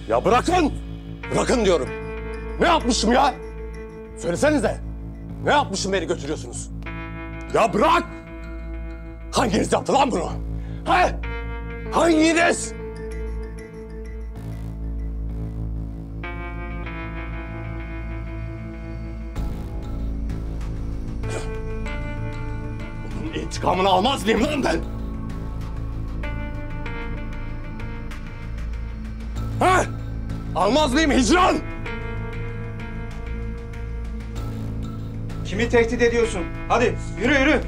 Ya bırakın! Bırakın diyorum. Ne yapmışım ya? Söylesenize. Ne yapmışım beni götürüyorsunuz? Ya bırak! Hanginiz yaptı lan bunu? He? Hanginiz? Bunun intikamını almaz mıyım lan ben? He? Almaz mıyım Hicran? Kimi tehdit ediyorsun? Hadi yürü yürü.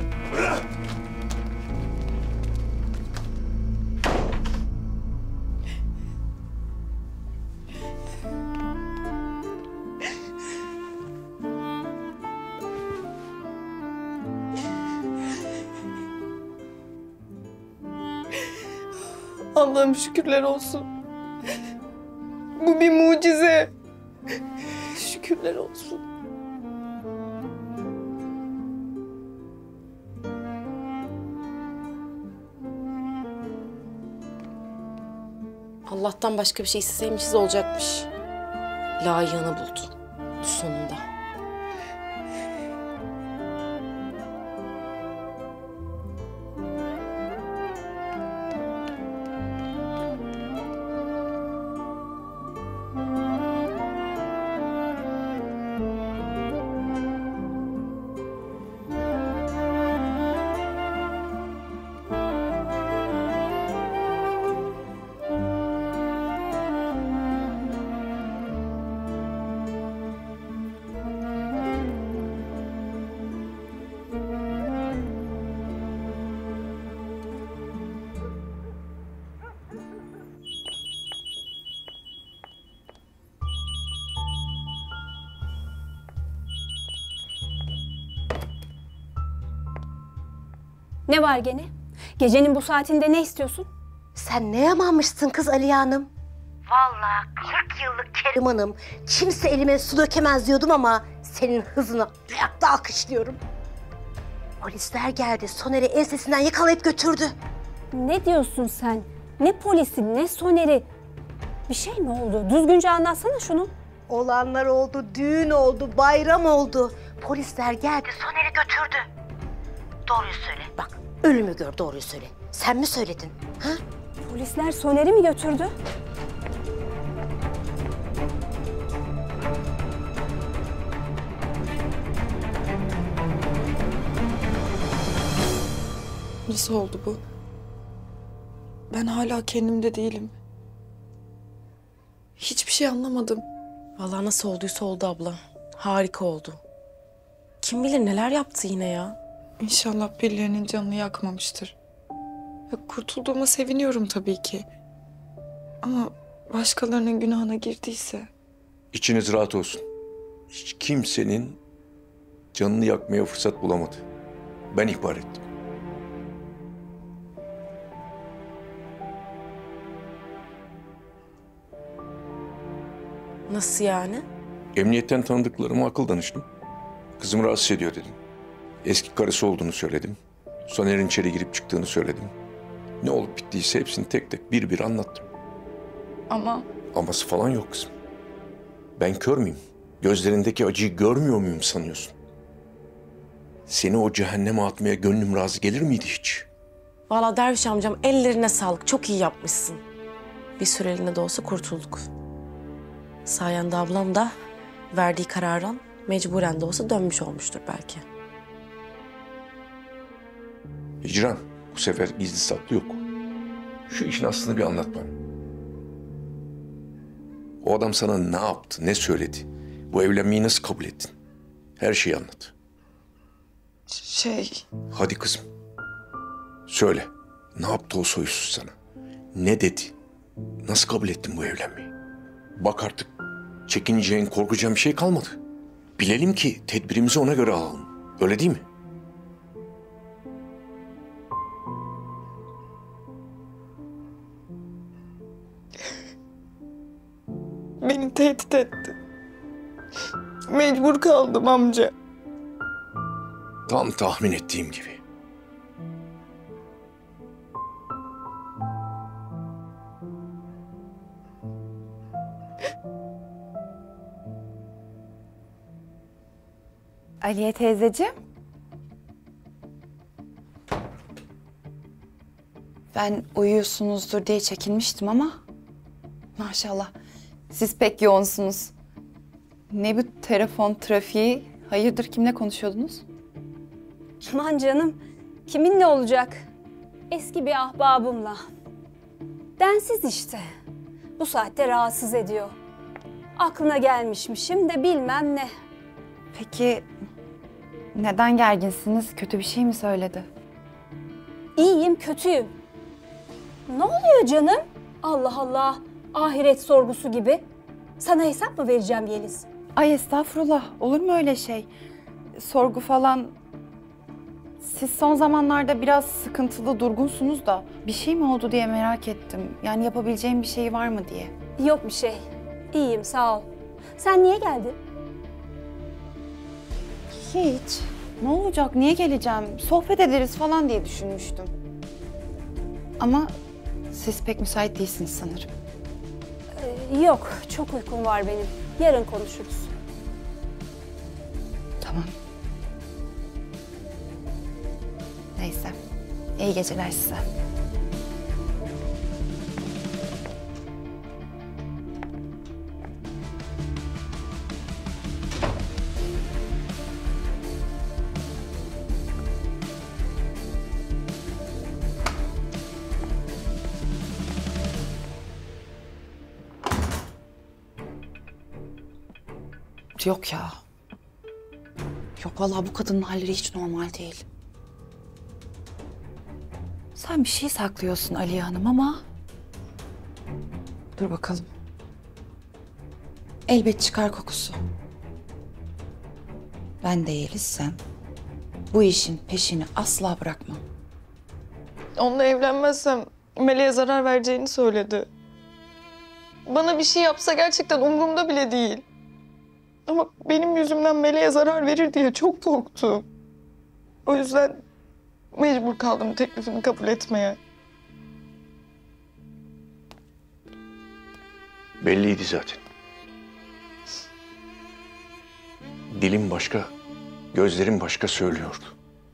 Allah'ım şükürler olsun. Bu bir mucize. Şükürler olsun. Allah'tan başka bir şey isteseymişiz olacakmış. Layığını buldu. Sonunda. Ne var gene? Gecenin bu saatinde ne istiyorsun? Sen ne yamanmışsın kız Aliye Hanım? Vallahi 40 yıllık Kerim Hanım. Kimse elime su dökemez diyordum ama senin hızına ayakta alkışlıyorum. Polisler geldi. Soner'i ensesinden yakalayıp götürdü. Ne diyorsun sen? Ne polisi, ne Soner'i? Bir şey mi oldu? Düzgünce anlatsana şunu. Olanlar oldu, düğün oldu, bayram oldu. Polisler geldi, Soner'i götürdü. Doğruyu söyle. Bak, ölümü gör, doğruyu söyle. Sen mi söyledin? Ha? Polisler Soner'i mi götürdü? Nasıl oldu bu? Ben hala kendimde değilim. Hiçbir şey anlamadım. Vallahi nasıl olduysa oldu abla. Harika oldu. Kim bilir neler yaptı yine ya. İnşallah birilerinin canını yakmamıştır. Ya, kurtulduğuma seviniyorum tabii ki. Ama başkalarının günahına girdiyse... İçiniz rahat olsun. Hiç kimsenin canını yakmaya fırsat bulamadı. Ben ihbar ettim. Nasıl yani? Emniyetten tanıdıklarıma akıl danıştım. Kızım rahatsız ediyor dedim. Eski karısı olduğunu söyledim. Soner'in içeri girip çıktığını söyledim. Ne olup bittiyse hepsini tek tek bir bir anlattım. Ama Aması falan yok kızım. Ben kör müyüm? Gözlerindeki acıyı görmüyor muyum sanıyorsun? Seni o cehenneme atmaya gönlüm razı gelir miydi hiç? Vallahi Derviş amcam ellerine sağlık. Çok iyi yapmışsın. Bir süreliğine de olsa kurtulduk. Sayende ablam da verdiği kararın mecburen de olsa dönmüş olmuştur belki. Hicran, bu sefer gizli saklı yok. Şu işin aslını bir anlat bana. O adam sana ne yaptı, ne söyledi? Bu evlenmeyi nasıl kabul ettin? Her şeyi anlat. Hadi kızım. Söyle. Ne yaptı o soysuz sana? Ne dedi? Nasıl kabul ettin bu evlenmeyi? Bak artık çekineceğin, korkacağın bir şey kalmadı. Bilelim ki tedbirimizi ona göre alalım. Öyle değil mi? beni tehdit etti. Mecbur kaldım amca. Tam tahmin ettiğim gibi. Aliye teyzeciğim. Ben uyuyorsunuzdur diye çekinmiştim ama maşallah siz pek yoğunsunuz. Ne bu telefon trafiği? Hayırdır, kimle konuşuyordunuz? Aman canım, kiminle olacak? Eski bir ahbabımla. Densiz işte. Bu saatte rahatsız ediyor. Aklına gelmişmişim de bilmem ne. Peki neden gerginsiniz? Kötü bir şey mi söyledi? İyiyim, kötüyüm. Ne oluyor canım? Allah Allah, ahiret sorgusu gibi. Sana hesap mı vereceğim Yeliz? Ay estağfurullah, olur mu öyle şey? Sorgu falan... Siz son zamanlarda biraz sıkıntılı, durgunsunuz da bir şey mi oldu diye merak ettim. Yani yapabileceğim bir şey var mı diye. Yok bir şey. İyiyim, sağ ol. Sen niye geldin? Hiç. Ne olacak, niye geleceğim? Sohbet ederiz falan diye düşünmüştüm. Ama siz pek müsait değilsiniz sanırım. Yok, çok uykum var benim. Yarın konuşuruz. Tamam. Neyse. İyi geceler size. Yok ya. Yok vallahi bu kadının halleri hiç normal değil. Sen bir şey saklıyorsun Aliye Hanım ama... Dur bakalım. Elbet çıkar kokusu. Ben de Yeliz'sem bu işin peşini asla bırakmam. Onunla evlenmezsem Meleğe zarar vereceğini söyledi. Bana bir şey yapsa gerçekten umurumda bile değil. Ama benim yüzümden Meleğe zarar verir diye çok korktum. O yüzden mecbur kaldım teklifini kabul etmeye. Belliydi zaten. Dilim başka, gözlerim başka söylüyordu.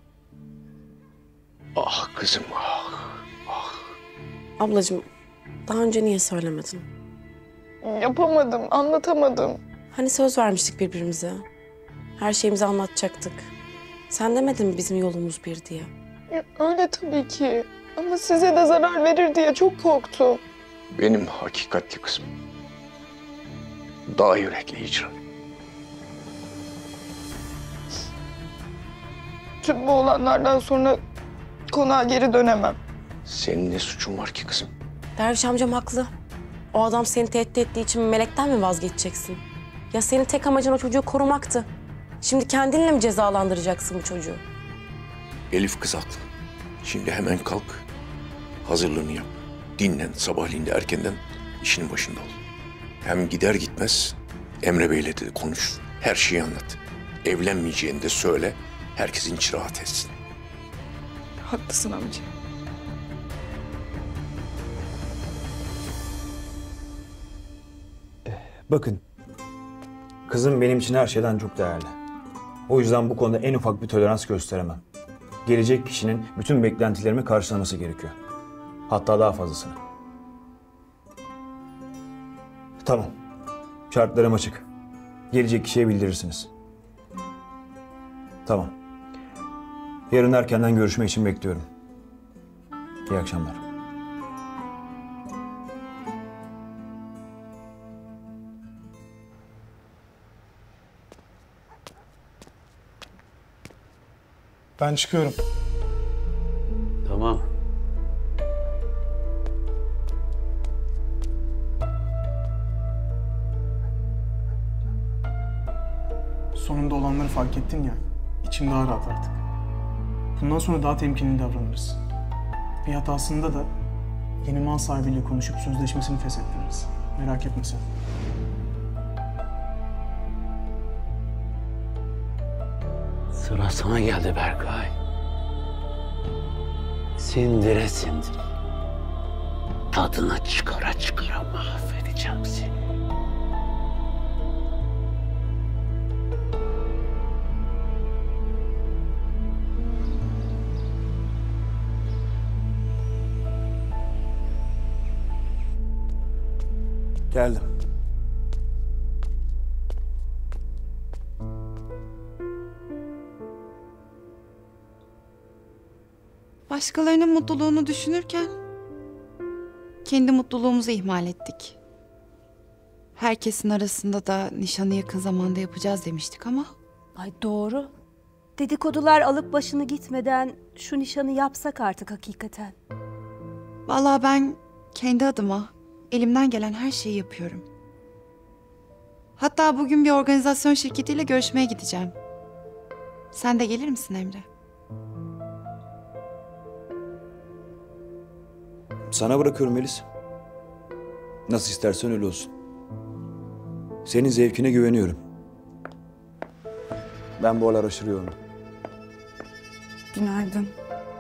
Ah kızım ah. Ablacığım, daha önce niye söylemedin? Yapamadım, anlatamadım. Hani söz vermiştik birbirimize. Her şeyimizi anlatacaktık. Sen demedin mi bizim yolumuz bir diye? Öyle tabii ki. Ama size de zarar verir diye çok korktum. Benim hakikatli kızım. Daha yürekli hicran. Tüm bu olanlardan sonra konağa geri dönemem. Senin ne suçun var ki kızım? Derviş amcam haklı. O adam seni tehdit ettiği için melekten mi vazgeçeceksin? Ya senin tek amacın o çocuğu korumaktı. Şimdi kendinle mi cezalandıracaksın bu çocuğu? Elif kız haklı. Şimdi hemen kalk. Hazırlığını yap. Dinlen. Sabahleyin de erkenden işinin başında ol. Hem gider gitmez Emre Bey'le de konuş. Her şeyi anlat. Evlenmeyeceğini de söyle. Herkesin içi rahat etsin. Haklısın amca. Bakın, kızım benim için her şeyden çok değerli. O yüzden bu konuda en ufak bir tolerans gösteremem. Gelecek kişinin bütün beklentilerimi karşılaması gerekiyor. Hatta daha fazlasını. Tamam, şartlarım açık. Gelecek kişiye bildirirsiniz. Tamam. Yarın erkenden görüşme için bekliyorum. İyi akşamlar. Ben çıkıyorum. Tamam. Sonunda olanları fark ettin ya, içim daha rahat artık. Bundan sonra daha temkinli davranırız. Bir hatasında da yeni mal sahibiyle konuşup sözleşmesini feshettiririz. Merak etme sen. Sıra sana geldi Berkay. Sindire sindire. Tadını çıkara çıkara mahvedeceğim seni. Geldim. Başkalarının mutluluğunu düşünürken kendi mutluluğumuzu ihmal ettik. Herkesin arasında da nişanı yakın zamanda yapacağız demiştik ama Ay doğru. Dedikodular alıp başını gitmeden şu nişanı yapsak artık hakikaten. vallahi ben kendi adıma elimden gelen her şeyi yapıyorum. Hatta bugün bir organizasyon şirketiyle görüşmeye gideceğim. Sen de gelir misin Emre? Sana bırakıyorum Melis. Nasıl istersen öyle olsun. Senin zevkine güveniyorum. Ben bu aralar aşırı yoğunum. Günaydın.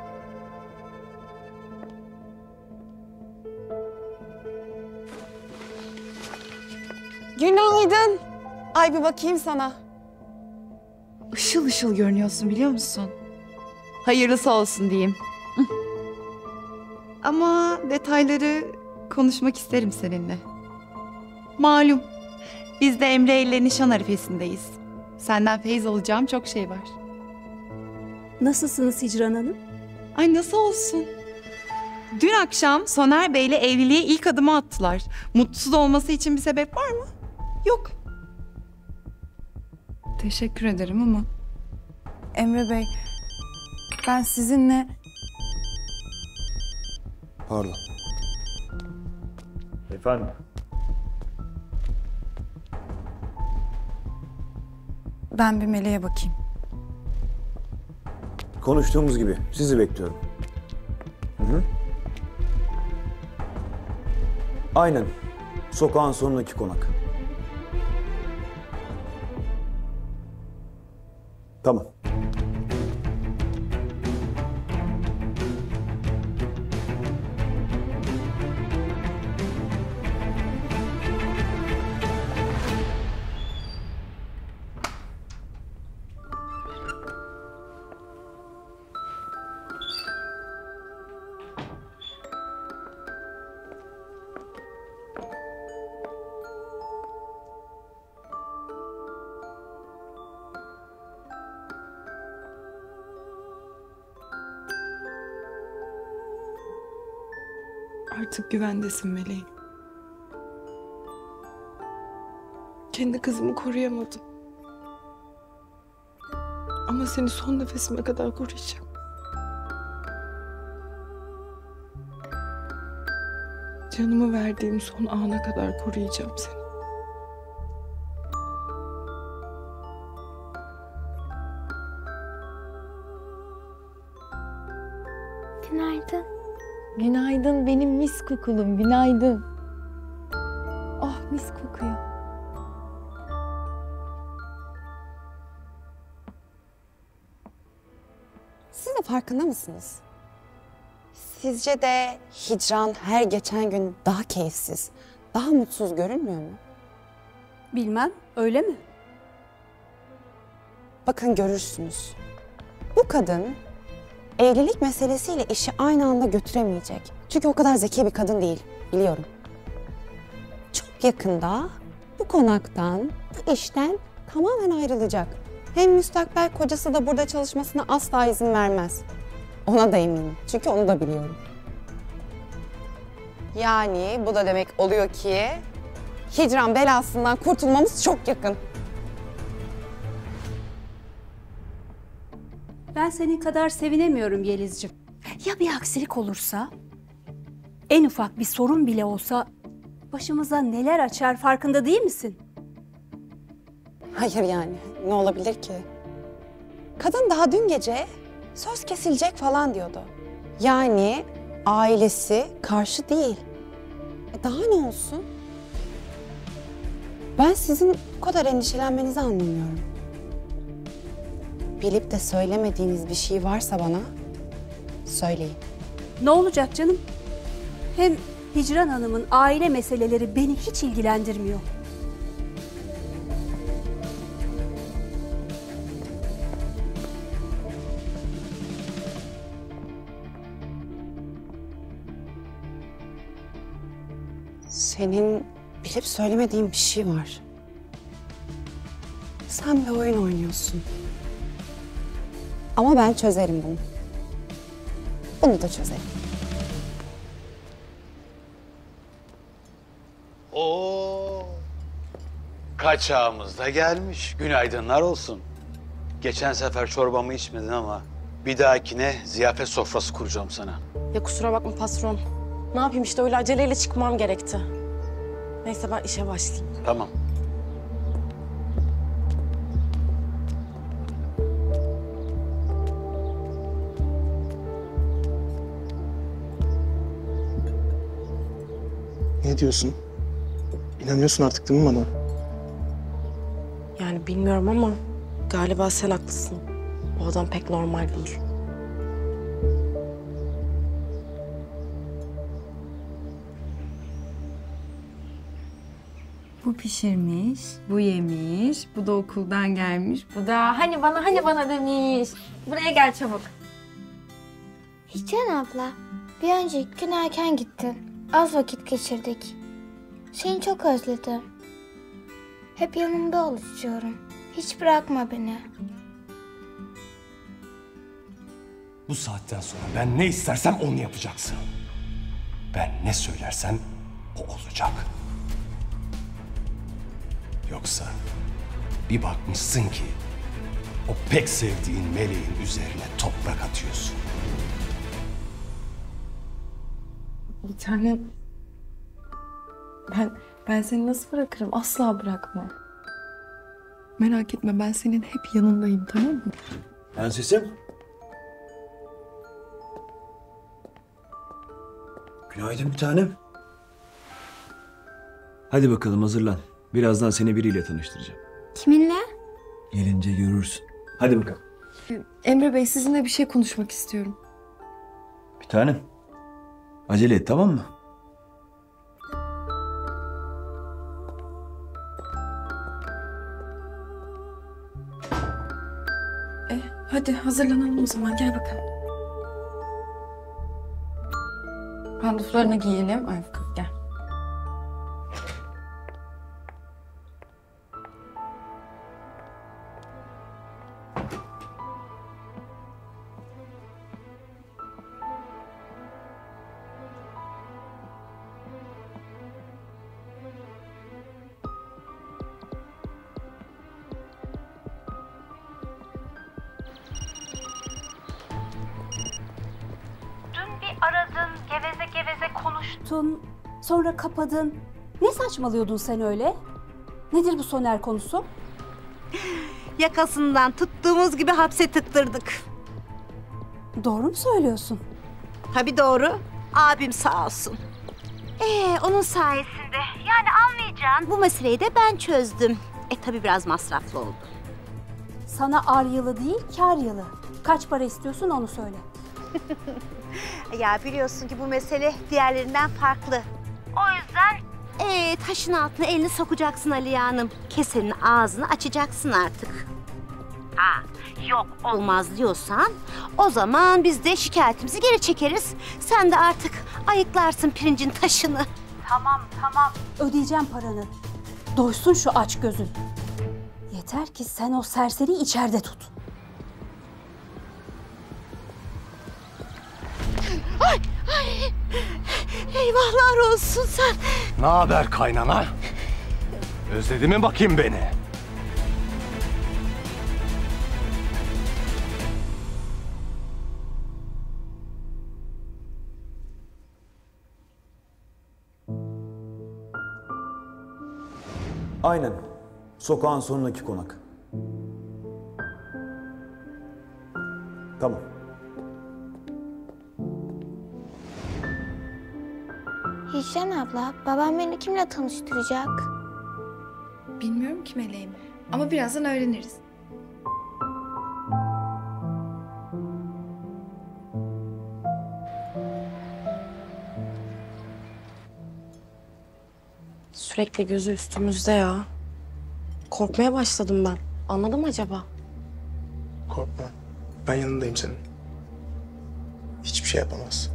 Günaydın. Ay bir bakayım sana. Işıl ışıl görünüyorsun biliyor musun? Hayırlısı olsun diyeyim. Hı. Ama detayları konuşmak isterim seninle. Malum biz de Emre ile nişan arifesindeyiz. Senden feyiz alacağım çok şey var. Nasılsınız Hicran Hanım? Ay nasıl olsun? Dün akşam Soner Bey'le evliliğe ilk adımı attılar. Mutsuz olması için bir sebep var mı? Yok. Teşekkür ederim ama Emre Bey, ben sizinle... Pardon. Efendim? Ben bir Meleğe bakayım. Konuştuğumuz gibi sizi bekliyorum. Hı. Aynen. Sokağın sonundaki konak. Tamam. Artık güvendesin Meleğim. Kendi kızımı koruyamadım. Ama seni son nefesime kadar koruyacağım. Canımı verdiğim son ana kadar koruyacağım seni. Günaydın. Günaydın benim mis kokulum, günaydın. Oh mis kokuyor. Siz de farkında mısınız? Sizce de hicran her geçen gün daha keyifsiz, daha mutsuz görünmüyor mu? Bilmem, öyle mi? Bakın görürsünüz. Bu kadın evlilik meselesiyle işi aynı anda götüremeyecek. Çünkü o kadar zeki bir kadın değil, biliyorum. Çok yakında bu konaktan, bu işten tamamen ayrılacak. Hem müstakbel kocası da burada çalışmasına asla izin vermez. Ona da eminim. Çünkü onu da biliyorum. Yani bu da demek oluyor ki hicran belasından kurtulmamız çok yakın. Ben senin kadar sevinemiyorum Yelizciğim. Ya bir aksilik olursa? En ufak bir sorun bile olsa başımıza neler açar farkında değil misin? Hayır yani ne olabilir ki? Kadın daha dün gece söz kesilecek falan diyordu. Yani ailesi karşı değil. Daha ne olsun? Ben sizin bu kadar endişelenmenizi anlamıyorum. Bilip de söylemediğiniz bir şey varsa bana söyleyin. Ne olacak canım? Hem Hicran Hanım'ın aile meseleleri beni hiç ilgilendirmiyor. Senin bilip söylemediğim bir şey var. Sen bir oyun oynuyorsun. Ama ben çözerim bunu. Bunu da çözerim. Oo. Kaçağımız da gelmiş. Günaydınlar olsun. Geçen sefer çorbamı içmedin ama bir dahakine ziyafet sofrası kuracağım sana. Ya kusura bakma patron. Ne yapayım işte öyle aceleyle çıkmam gerekti. Neyse ben işe başlayayım. Tamam. Ne diyorsun? İnanıyorsun artık değil mi bana? Yani bilmiyorum ama galiba sen haklısın. O adam pek normal değil. Bu pişirmiş, bu yemiş, bu da okuldan gelmiş, bu da hani bana demiş. Buraya gel çabuk. Hicran abla, bir önceki gün erken gittin. Az vakit geçirdik. Seni çok özledim. Hep yanımda ol istiyorum. Hiç bırakma beni. Bu saatten sonra ben ne istersem onu yapacaksın. Ben ne söylersem o olacak. Yoksa bir bakmışsın ki o pek sevdiğin meleğin üzerine toprak atıyorsun. Bir tane... Ben seni nasıl bırakırım? Asla bırakmam. Merak etme, ben senin hep yanındayım, tamam mı? Prensesim. Günaydın bir tanem. Hadi bakalım hazırlan. Birazdan seni biriyle tanıştıracağım. Kiminle? Gelince görürsün. Hadi bakalım. Emre Bey, sizinle bir şey konuşmak istiyorum. Bir tanem. Acele et, tamam mı? Hadi hazırlanalım o zaman, gel bakalım. Panduflarını giyelim. Ay gel. Aradın, geveze konuştun, sonra kapadın. Ne saçmalıyordun sen öyle? Nedir bu Soner konusu? Yakasından tuttuğumuz gibi hapse tıktırdık. Doğru mu söylüyorsun? Tabii doğru. Abim sağ olsun. Onun sayesinde yani anlayacağın bu meseleyi de ben çözdüm. Tabii biraz masraflı oldu. Sana ar yılı değil, kar yılı. Kaç para istiyorsun onu söyle. Ya biliyorsun ki bu mesele diğerlerinden farklı. O yüzden taşın altına elini sokacaksın Aliye Hanım. Kesenin ağzını açacaksın artık. Yok olmaz diyorsan o zaman biz de şikayetimizi geri çekeriz. Sen de artık ayıklarsın pirincin taşını. Tamam. Ödeyeceğim paranı. Doysun şu aç gözün. Yeter ki sen o serseriyi içeride tut. Ay! Eyvahlar olsun sen. Ne haber kaynana? Özledi mi bakayım beni? Aynen. Sokağın sonundaki konak. Tamam. Hicran abla, babam beni kimle tanıştıracak? Bilmiyorum ki meleğim. Ama birazdan öğreniriz. Sürekli gözü üstümüzde ya. Korkmaya başladım ben. Anladı mı acaba? Korkma. Ben yanındayım senin. Hiçbir şey yapamaz.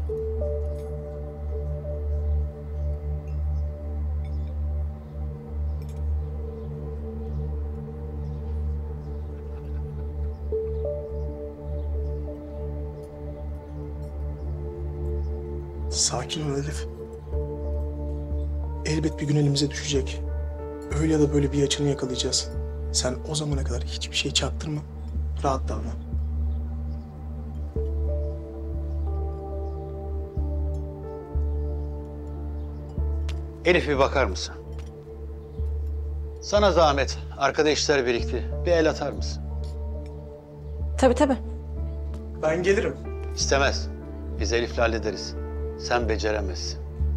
Sakin ol Elif. Elbet bir gün elimize düşecek. Öyle ya da böyle bir açını yakalayacağız. Sen o zamana kadar hiçbir şey çaktırma. Rahat davran. Elif bir bakar mısın? Sana zahmet. Arkada işler birikti. Bir el atar mısın? Tabii tabii. Ben gelirim. İstemez. Biz Elif'le hallederiz. Sen beceremezsin.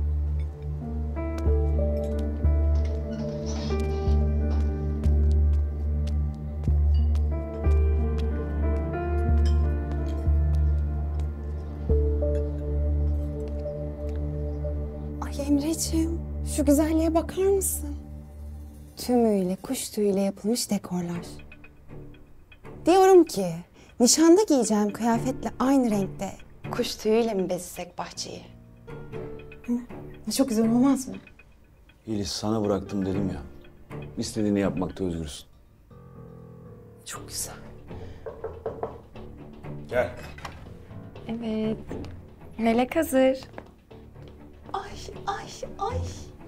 Ay Emreciğim, şu güzelliğe bakar mısın? Tümüyle, kuş tüyüyle yapılmış dekorlar. Diyorum ki, nişanda giyeceğim kıyafetle aynı renkte kuş tüyüyle mi bezesek bahçeyi? Hı? Çok güzel olmaz mı? Yeliz, sana bıraktım dedim ya. İstediğini yapmakta özgürsün. Çok güzel. Gel. Evet. Melek hazır. Ay, ay, ay.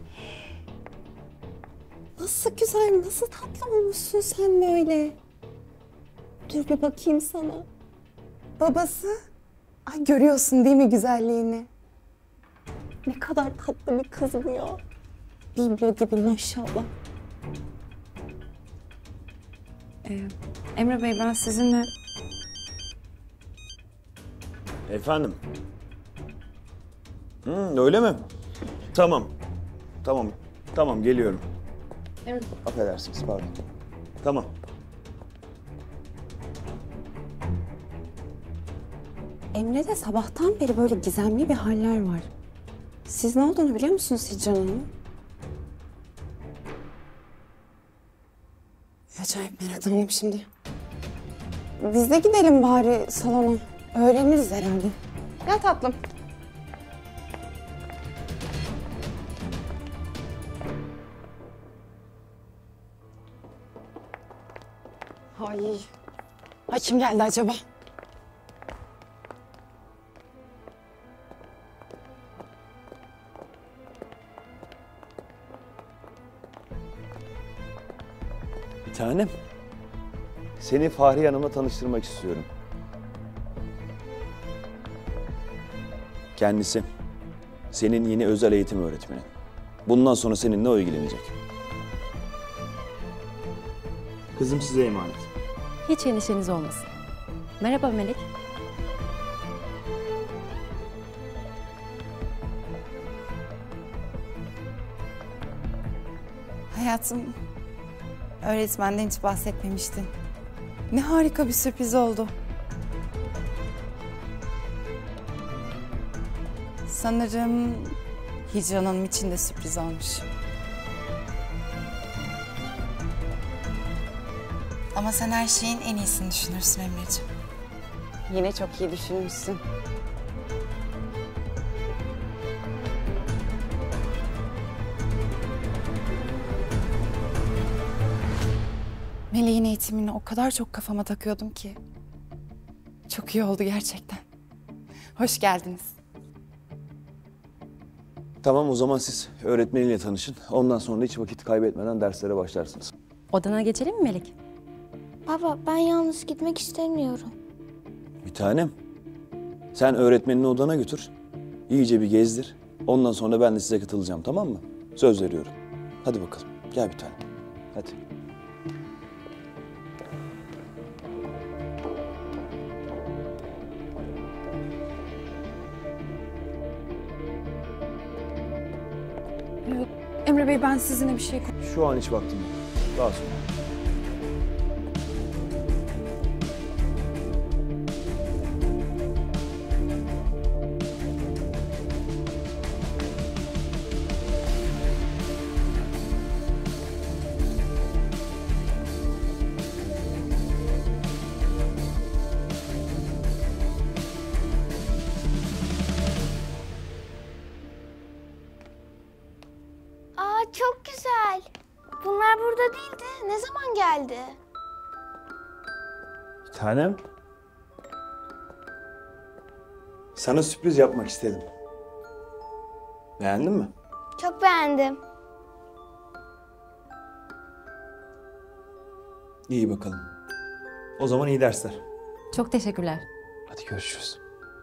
Nasıl güzel, nasıl tatlı olmuşsun sen böyle. Dur bir bakayım sana. Babası. Ay görüyorsun değil mi güzelliğini? Ne kadar tatlı bir kız bu ya. Biblo gibi maşallah. Emre Bey ben sizinle... Efendim? Öyle mi? Tamam. Tamam geliyorum. Evet. Affedersiniz pardon. Tamam. Emre'de sabahtan beri böyle gizemli bir haller var. Siz ne olduğunu biliyor musunuz Hicran Hanım? Acayip meraklandım şimdi. Biz de gidelim bari salona. Öğreniriz herhalde. Gel tatlım. Ay kim geldi acaba? Bir tanem. Seni Fahriye Hanım'la tanıştırmak istiyorum. Kendisi senin yeni özel eğitim öğretmeni. Bundan sonra seninle o ilgilenecek. Kızım size emanet. Hiç endişeniz olmasın. Merhaba Melek. Hayatım, öğretmenden hiç bahsetmemiştin. Ne harika bir sürpriz oldu. Sanırım Hicran Hanım için de sürpriz olmuş. Ama sen her şeyin en iyisini düşünürsün Emreciğim. Yine çok iyi düşünmüşsün. Meleğin eğitimini o kadar çok kafama takıyordum ki. Çok iyi oldu gerçekten. Hoş geldiniz. Tamam o zaman siz öğretmeniyle tanışın. Ondan sonra hiç vakit kaybetmeden derslere başlarsınız. Odana geçelim mi Melek? Baba ben yalnız gitmek istemiyorum. Bir tanem. Sen öğretmenini odana götür. İyice bir gezdir. Ondan sonra ben de size katılacağım, tamam mı? Söz veriyorum. Hadi bakalım. Gel bir tanem. Hadi. Emre Bey ben sizinle bir şey Şu an hiç vaktim yok. Daha sonra. Aa çok güzel. Bunlar burada değildi. Ne zaman geldi? Bir tanem. Sana sürpriz yapmak istedim. Beğendin mi? Çok beğendim. İyi bakalım. O zaman iyi dersler. Çok teşekkürler. Hadi görüşürüz.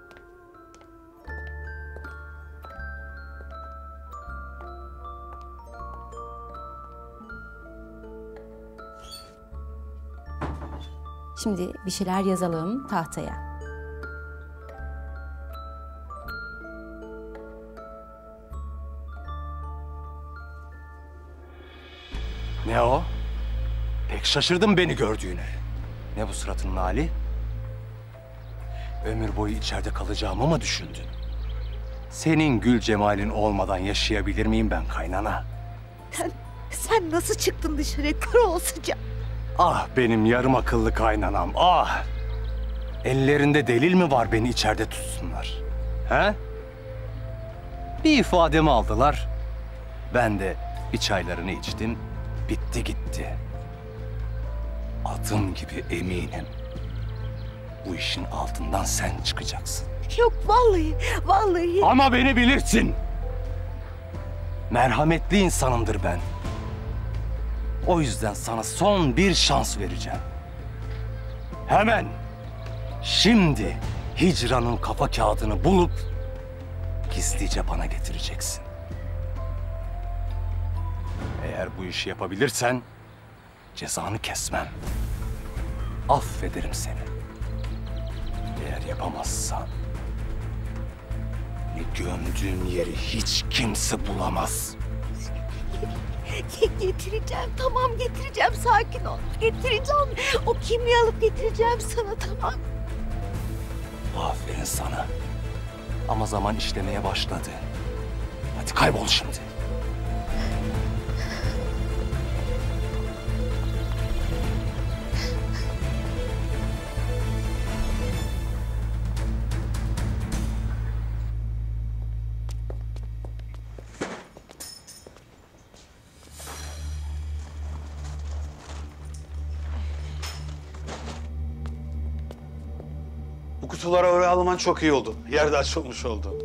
Şimdi bir şeyler yazalım tahtaya. Ne o? Pek şaşırdım beni gördüğüne. Ne bu suratının hali? Ömür boyu içeride kalacağımı mı düşündün? Senin gül cemalin olmadan yaşayabilir miyim ben kaynana? Sen nasıl çıktın dışarıya kör olsunca? Ah benim yarım akıllı kaynanam, ah! Ellerinde delil mi var beni içeride tutsunlar? He? Bir ifademi aldılar. Ben de bir çaylarını içtim, bitti gitti. Adım gibi eminim. Bu işin altından sen çıkacaksın. Yok vallahi. Ama beni bilirsin. Merhametli insanımdır ben. O yüzden sana son bir şans vereceğim. Hemen, şimdi Hicran'ın kafa kağıdını bulup gizlice bana getireceksin. Eğer bu işi yapabilirsen cezanı kesmem. Affederim seni. Eğer yapamazsan gömdüğüm yeri hiç kimse bulamaz. Getireceğim, tamam getireceğim. Sakin ol. Getireceğim. O kimliği alıp getireceğim sana, tamam. Aferin sana. Ama zaman işlemeye başladı. Hadi kaybol şimdi. Bu kutuları oraya alman çok iyi oldu. Yerde açılmış oldu.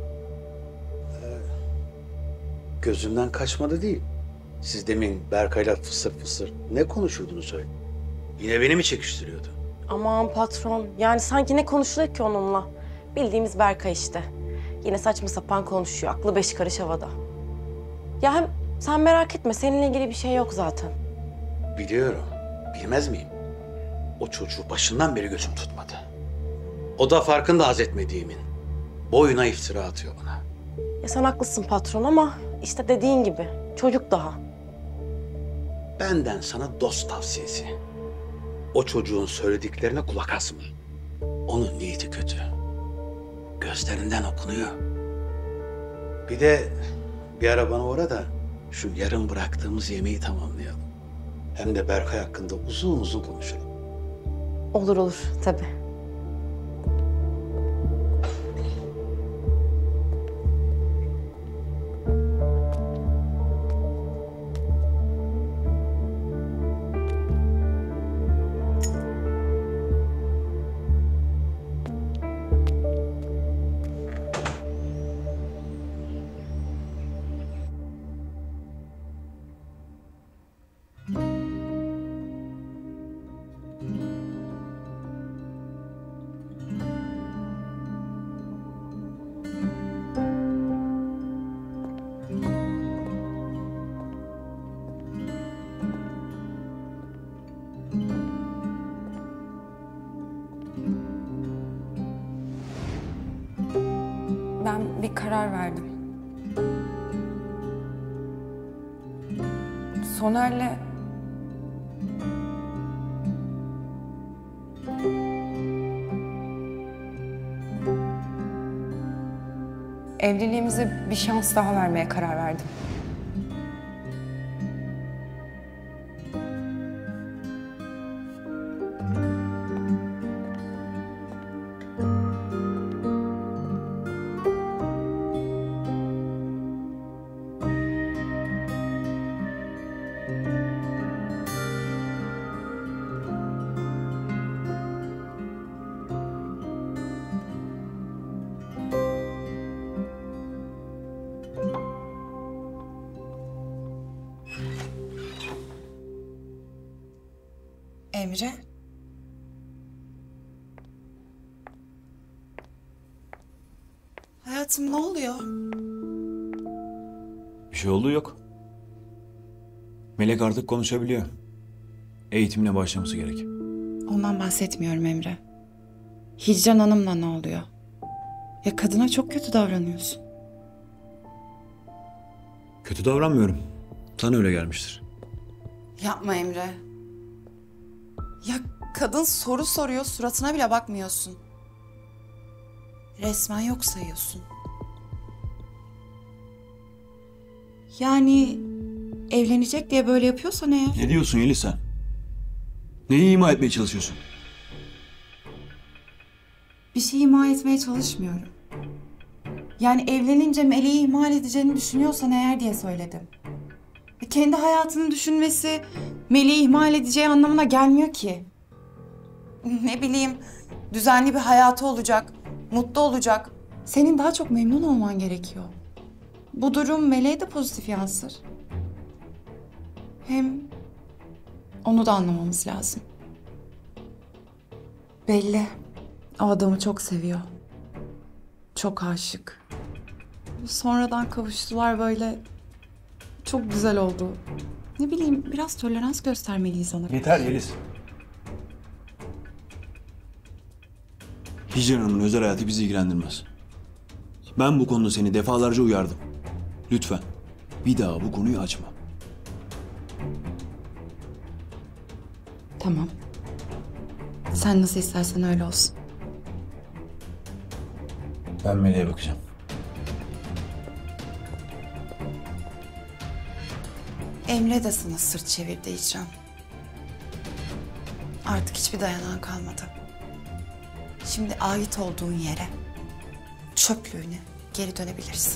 Gözümden kaçmadı değil. Siz demin Berkay'la fısır fısır ne konuşurdunuz öyle? Yine beni mi çekiştiriyordu? Aman patron, yani sanki ne konuşuluyor ki onunla? Bildiğimiz Berkay işte. Yine saçma sapan konuşuyor, aklı beş karış havada. Ya hem sen merak etme, seninle ilgili bir şey yok zaten. Biliyorum. Bilmez miyim? O çocuğu başından beri gözüm tutmadı. O da farkında haz etmediğimin. Boyuna iftira atıyor bana. Ya sen haklısın patron ama işte dediğin gibi çocuk daha. Benden sana dost tavsiyesi. O çocuğun söylediklerine kulak asma. Onun niyeti kötü. Gözlerinden okunuyor. Bir de bir ara bana uğra da şu yarım bıraktığımız yemeği tamamlayalım. Hem de Berkay hakkında uzun uzun konuşalım. Olur olur tabii. Ben bir karar verdim. Soner'le evliliğimize bir şans daha vermeye karar verdim. Emre? Hayatım ne oluyor? Bir şey olduğu yok. Melek artık konuşabiliyor. Eğitimine başlaması gerek. Ondan bahsetmiyorum Emre. Hicran Hanım'la ne oluyor? Ya kadına çok kötü davranıyorsun. Kötü davranmıyorum. Sana öyle gelmiştir. Yapma Emre. Ya kadın soru soruyor, suratına bile bakmıyorsun. Resmen yok sayıyorsun. Yani evlenecek diye böyle yapıyorsan eğer... Ne diyorsun Yeliz sen? Neyi ima etmeye çalışıyorsun? Bir şey ima etmeye çalışmıyorum. Yani evlenince Melek'i ihmal edeceğini düşünüyorsan eğer diye söyledim. Kendi hayatını düşünmesi Melek'i ihmal edeceği anlamına gelmiyor ki. Ne bileyim, düzenli bir hayatı olacak, mutlu olacak. Senin daha çok memnun olman gerekiyor. Bu durum Melek'e de pozitif yansır. Hem onu da anlamamız lazım. Belli. O adamı çok seviyor. Çok aşık. Sonradan kavuştular böyle. Çok güzel oldu. Ne bileyim biraz tolerans göstermeliyiz ona. Yeter Yeliz. Hicran Hanım'ın özel hayatı bizi ilgilendirmez. Ben bu konuda seni defalarca uyardım. Lütfen bir daha bu konuyu açma. Tamam. Sen nasıl istersen öyle olsun. Ben Melek'e bakacağım. Emre de sana sırt çevirdi Hicran. Artık hiçbir dayanağın kalmadı. Şimdi ait olduğun yere, çöplüğüne geri dönebilirsin.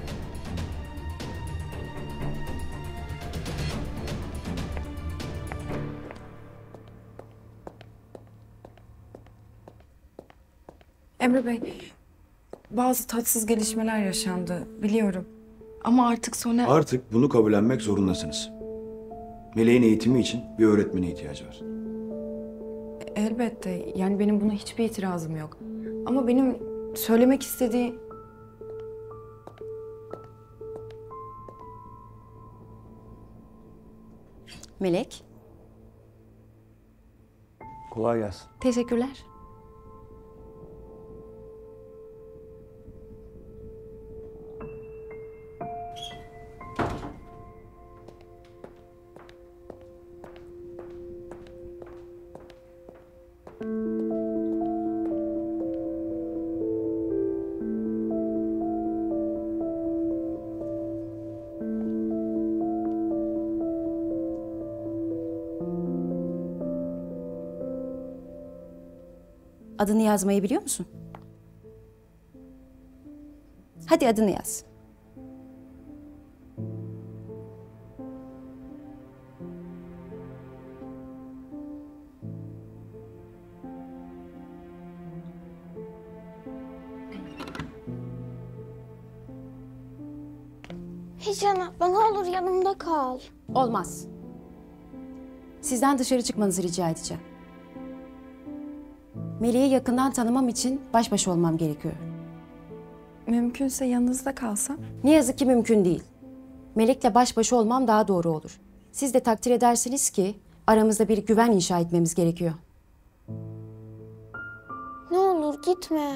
Emre Bey, bazı tatsız gelişmeler yaşandı, biliyorum. Ama artık sonra... Artık bunu kabullenmek zorundasınız. Melek'in eğitimi için bir öğretmene ihtiyacı var. Elbette, yani benim buna hiçbir itirazım yok. Ama benim söylemek istediğim... Melek, Kolay gelsin. teşekkürler. Adını yazmayı biliyor musun? Hadi adını yaz. Hicran abla ne olur yanımda kal. Olmaz. Sizden dışarı çıkmanızı rica edeceğim. Melek'i yakından tanımam için baş başa olmam gerekiyor. Mümkünse yanınızda kalsam? Ne yazık ki mümkün değil. Melek'le baş başa olmam daha doğru olur. Siz de takdir edersiniz ki aramızda bir güven inşa etmemiz gerekiyor. Ne olur gitme.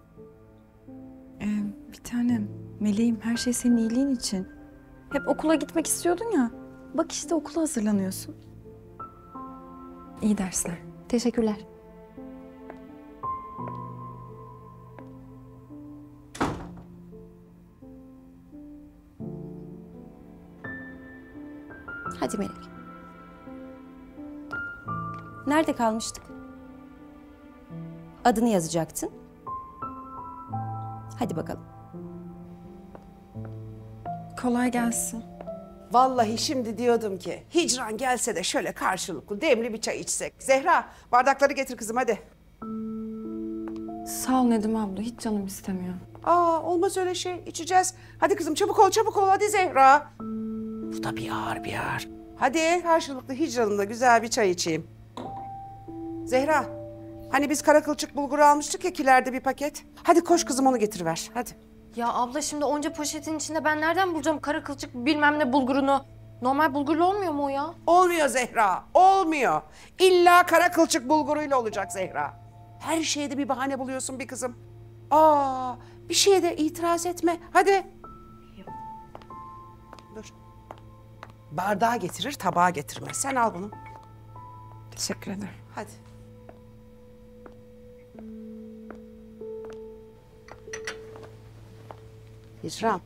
Bir tanem, meleğim, her şey senin iyiliğin için. Hep okula gitmek istiyordun ya. Bak işte okula hazırlanıyorsun. İyi dersler. Teşekkürler. Hadi Melek. Nerede kalmıştık? Adını yazacaktın. Hadi bakalım. Kolay gelsin. Vallahi şimdi diyordum ki Hicran gelse de şöyle karşılıklı demli bir çay içsek. Zehra bardakları getir kızım hadi. Sağ ol Nedim abla, hiç canım istemiyor. Aa olmaz öyle şey, içeceğiz. Hadi kızım çabuk ol hadi Zehra. Bu da bir ağır. Hadi karşılıklı Hicran'ımla güzel bir çay içeyim. Zehra, hani biz kara kılçık bulguru almıştık ya kilerde bir paket. Hadi koş kızım onu getiriver, hadi. Ya abla şimdi onca poşetin içinde ben nereden bulacağım kara kılçık bilmem ne bulgurunu? Normal bulgurlu olmuyor mu o ya? Olmuyor Zehra, olmuyor. İlla kara kılçık bulguruyla olacak Zehra. Her şeyde bir bahane buluyorsun bir kızım. Aa, bir şeye de itiraz etme, hadi. Dur. Bardağı getirir, tabağı getirmez. Sen al bunu. Teşekkür ederim. Hadi. Hicran.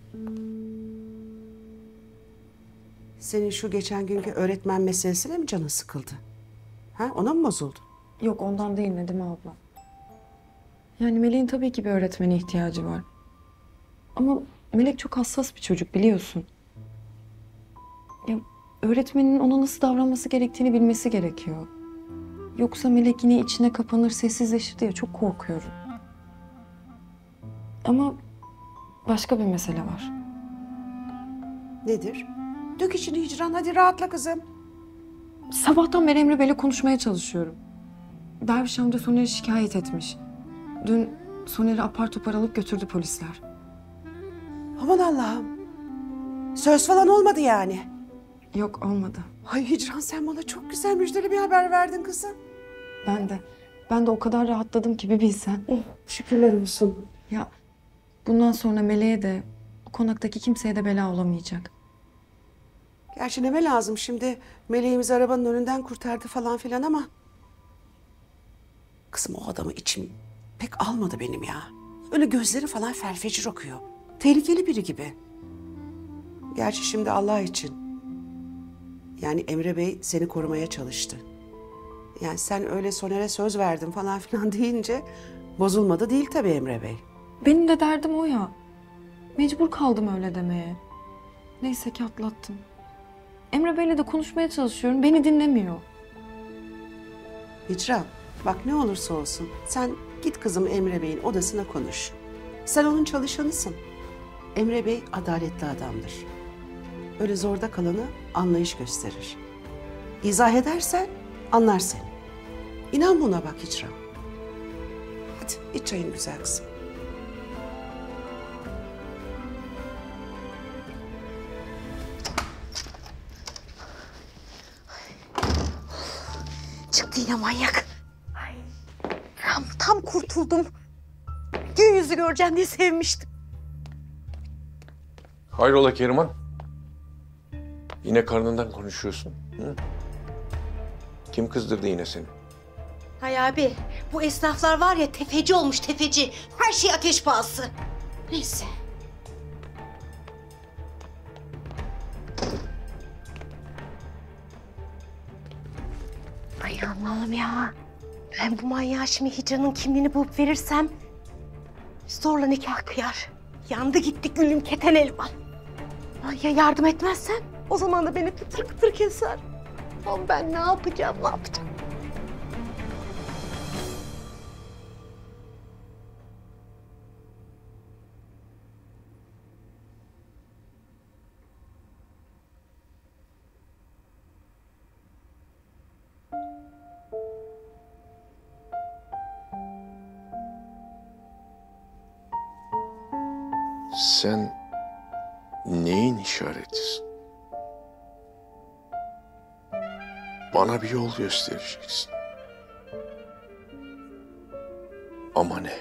Senin şu geçen günkü öğretmen meselesiyle mi canın sıkıldı? Ha, ona mı bozuldu? Yok ondan değil Nedime abla. Yani Melek'in tabii ki bir öğretmene ihtiyacı var. Ama Melek çok hassas bir çocuk biliyorsun. Ya öğretmenin ona nasıl davranması gerektiğini bilmesi gerekiyor. Yoksa Melek yine içine kapanır, sessizleşir diye çok korkuyorum. Ama başka bir mesele var. Nedir? Dök içini Hicran, hadi rahatla kızım. Sabahtan beri Emre Bey'le konuşmaya çalışıyorum. Derviş amca Soner'i şikayet etmiş. Dün Soner'i apar topar alıp götürdü polisler. Aman Allah'ım. Söz falan olmadı yani. Yok olmadı. Ay Hicran sen bana çok güzel müjdeli bir haber verdin kızım. Ben de o kadar rahatladım ki bir bilsen. Şükürler olsun. Ya bundan sonra Melek'e de o konaktaki kimseye de bela olamayacak. Gerçi neme lazım şimdi meleğimizi arabanın önünden kurtardı falan filan ama... Kızım o adamı içim pek almadı benim ya. Öyle gözleri falan felfecir okuyor. Tehlikeli biri gibi. Gerçi şimdi Allah için. Yani Emre Bey seni korumaya çalıştı. Yani sen öyle Soner'e söz verdin falan filan deyince bozulmadı değil tabii Emre Bey. Benim de derdim o ya. Mecbur kaldım öyle demeye. Neyse ki atlattım. Emre Bey'le de konuşmaya çalışıyorum. Beni dinlemiyor. Hicran bak ne olursa olsun sen git kızım Emre Bey'in odasına konuş. Sen onun çalışanısın. Emre Bey adaletli adamdır. Öyle zorda kalanı anlayış gösterir. İzah edersen anlar seni. İnan buna bak Hicran. Hadi iç çayın güzel kızım. Çıktı yine manyak. Ay, tam kurtuldum. Gün yüzü göreceğim diye sevmiştim. Hayrola Keriman? Yine karnından konuşuyorsun. Hı? Kim kızdırdı yine seni? Hay abi bu esnaflar var ya tefeci olmuş tefeci. Her şey ateş pahası. Neyse. Ay Allah'ım ya. Ben bu manyağa şimdi Hicran'ın kimliğini bulup verirsem zorla nikah kıyar. Yandı gitti gülüm keten elvan. Ay ya yardım etmezsen o zaman da beni kıtır kıtır keser. Ama ben ne yapacağım? Sen neyin işaretisin? Bana bir yol göstereceksin. Ama ne?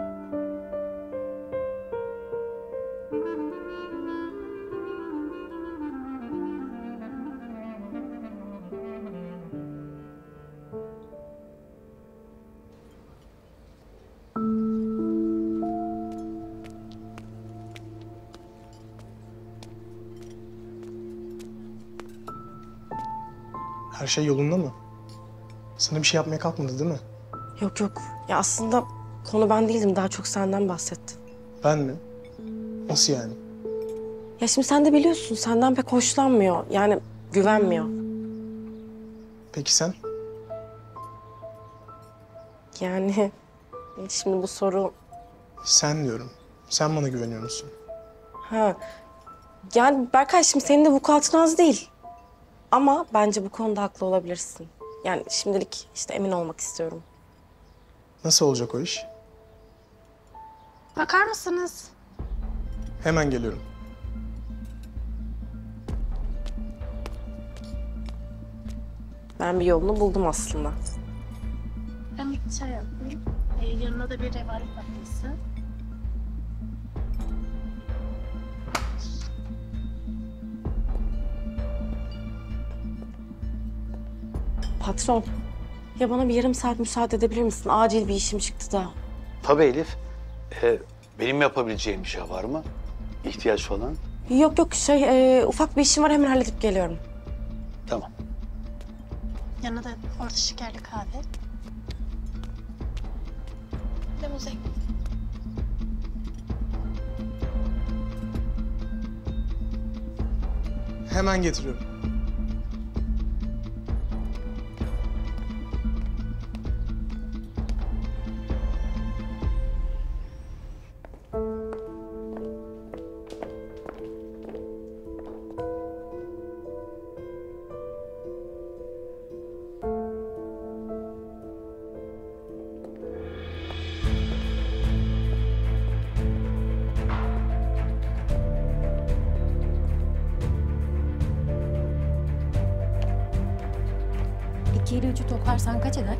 Her şey yolunda mı? Sana bir şey yapmaya kalkmadı değil mi? Yok yok. Ya aslında konu ben değildim. Daha çok senden bahsettim. Ben mi? Nasıl yani? Ya şimdi sen de biliyorsun senden pek hoşlanmıyor. Yani güvenmiyor. Peki sen? Yani şimdi bu soru... Sen diyorum. Sen bana güveniyor musun? Ha. Yani Berkay şimdi senin de vukuatın az değil. Ama bence bu konuda haklı olabilirsin. Yani şimdilik işte emin olmak istiyorum. Nasıl olacak o iş? Bakar mısınız? Hemen geliyorum. Ben bir yolunu buldum aslında. Ben bir çay yapayım. Yanına da bir revani tatlısı. Patron, ya bana bir yarım saat müsaade edebilir misin? Acil bir işim çıktı da. Tabii Elif. Benim yapabileceğim bir şey var mı? İhtiyaç falan? Yok yok ufak bir işim var, hemen halledip geliyorum. Tamam. Yanına da orta şekerli kahve. Bir de muzek. Hemen getiriyorum. İki ile üçü toplarsan kaç eder?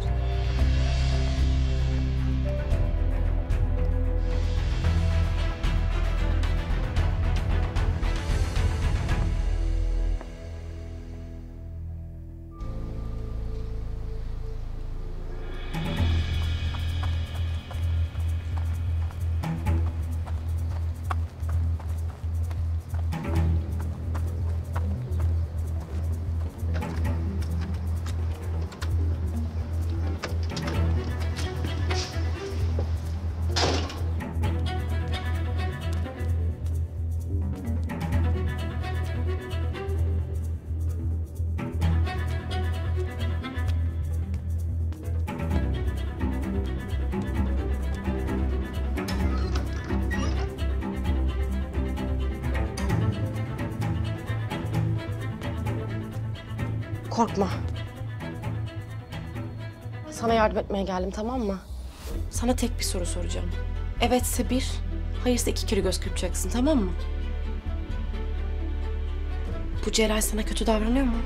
Korkma. Sana yardım etmeye geldim, tamam mı? Sana tek bir soru soracağım. Evetse bir, hayırsa 2 kere göz kırpacaksın, tamam mı? Bu Celal sana kötü davranıyor mu?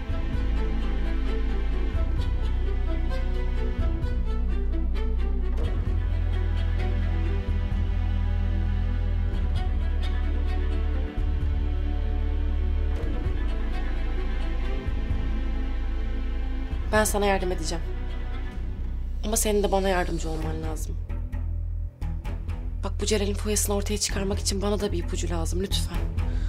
Ben sana yardım edeceğim. Ama senin de bana yardımcı olman lazım. Bak, bu Celal'in foyasını ortaya çıkarmak için bana da bir ipucu lazım, lütfen.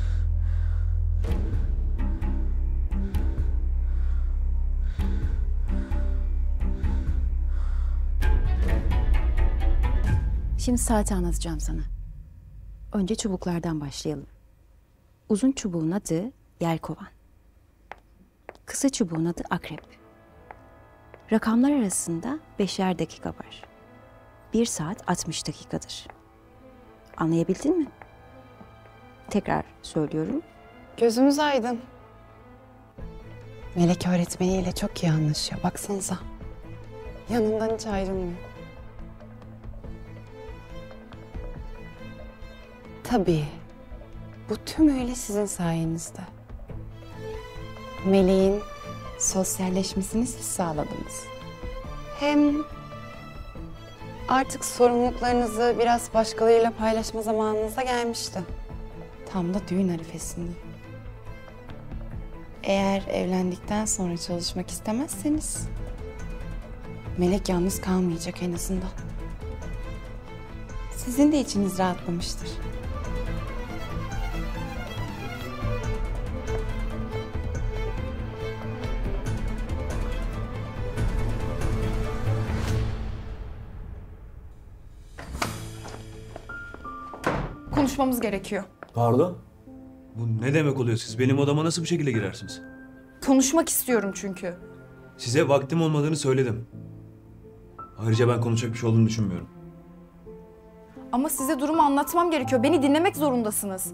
Şimdi saati anlatacağım sana. Önce çubuklardan başlayalım. Uzun çubuğun adı yelkovan. Kısa çubuğun adı akrep. Rakamlar arasında 5'er dakika var. 1 saat 60 dakikadır. Anlayabildin mi? Tekrar söylüyorum. Gözümüz aydın. Melek öğretmeniyle çok iyi anlaşıyor. Baksanıza. Yanından hiç ayrılmıyor. Tabii. Bu tümüyle sizin sayenizde. Meleğin sosyalleşmesini siz sağladınız. Hem artık sorumluluklarınızı biraz başkalarıyla paylaşma zamanınız da gelmişti. Tam da düğün arifesinde. Eğer evlendikten sonra çalışmak istemezseniz Melek yalnız kalmayacak en azından. Sizin de içiniz rahatlamıştır. Konuşmamız gerekiyor. Pardon? Bu ne demek oluyor? Siz benim odama nasıl bir şekilde girersiniz? Konuşmak istiyorum çünkü. Size vaktim olmadığını söyledim. Ayrıca ben konuşacak bir şey olduğunu düşünmüyorum. Ama size durumu anlatmam gerekiyor. Beni dinlemek zorundasınız.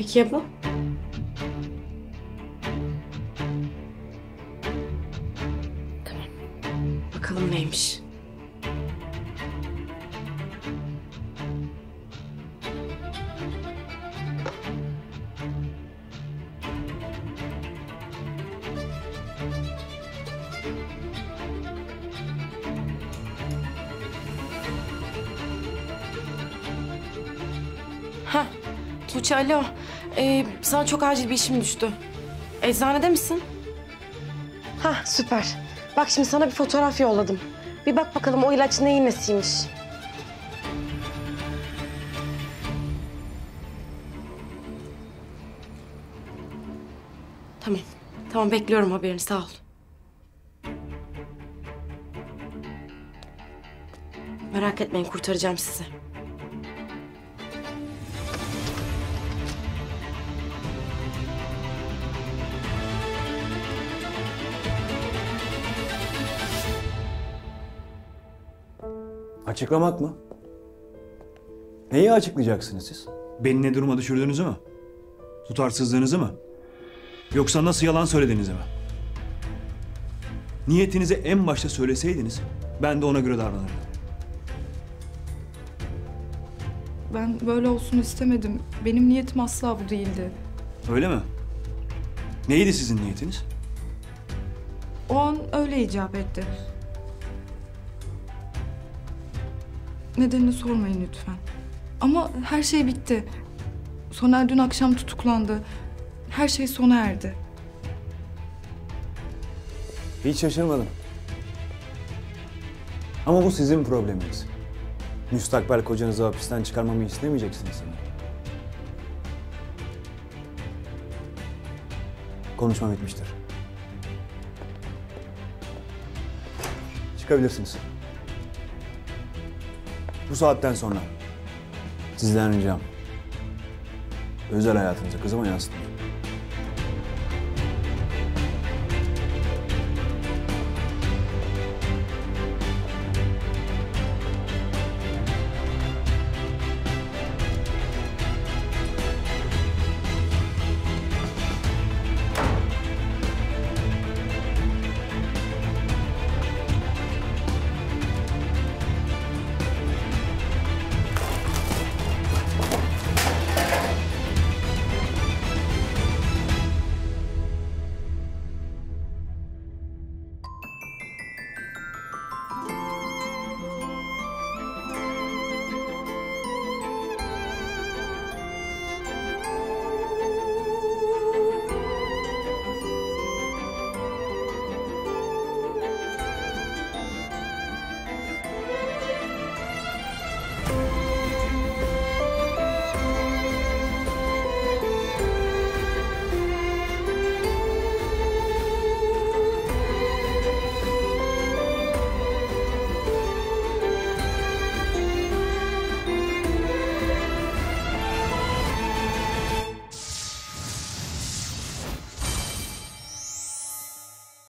Peki ya bu? Tamam. Bakalım neymiş? Ha, Tuğçe alo. Sana çok acil bir işim düştü. Eczanede misin? Ha, süper. Bak şimdi sana bir fotoğraf yolladım. Bir bak bakalım o ilaç neyin nesiymiş. Tamam. Tamam bekliyorum haberini, sağ ol. Merak etmeyin, kurtaracağım sizi. Açıklamak mı? Neyi açıklayacaksınız siz? Beni ne duruma düşürdüğünüzü mü? Tutarsızlığınızı mı? Yoksa nasıl yalan söylediğinizi mi? Niyetinizi en başta söyleseydiniz ben de ona göre davranırdım. Ben böyle olsun istemedim. Benim niyetim asla bu değildi. Öyle mi? Neydi sizin niyetiniz? O an öyle icap etti. Nedenini sormayın lütfen. Ama her şey bitti. Soner dün akşam tutuklandı. Her şey sona erdi. Hiç şaşırmadım. Ama bu sizin probleminiz. Müstakbel kocanızı hapisten çıkarmamı istemeyeceksiniz sanırım. Konuşma bitmiştir. Çıkabilirsiniz. Bu saatten sonra sizden ricam özel hayatınızı kızıma yansıtmayın.